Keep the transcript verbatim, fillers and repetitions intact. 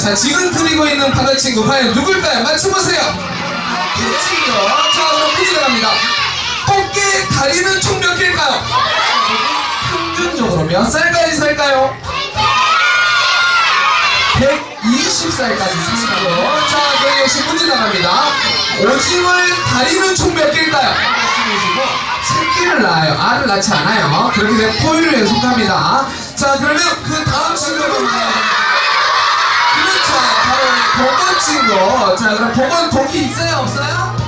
자, 지금 그리고 있는 바다 친구 과연 누굴까요? 맞춰보세요. 푸지요. 자, 그럼 푸지 나갑니다. 꽃게 다리는 총 몇 개일까요? 평균적으로 몇 살까지 살까요? 백이십 살까지 사시고요. 자, 그럼 역시 푸지 나갑니다. 오징어의 다리는 총 몇 개일까요? 새끼를 낳아요. 알을 낳지 않아요. 그렇게 되면 포유를 연속합니다. 자, 그러면 그 다음 친구는 그렇죠. 바로 복원 친구. 자, 그럼 복원 독이 있어요? 없어요?